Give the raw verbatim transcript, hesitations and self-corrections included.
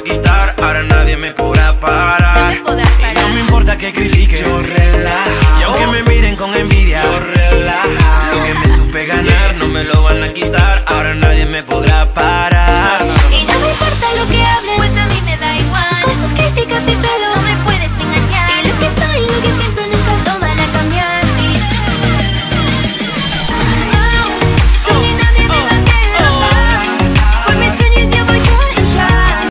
a quitar, ahora nadie me podrá parar. No me podrás parar. Y no me importa que critiquen, yo relajo. Y aunque me miren con envidia, yo relajo. Lo que me supe ganar no me lo van a quitar, ahora nadie me podrá parar.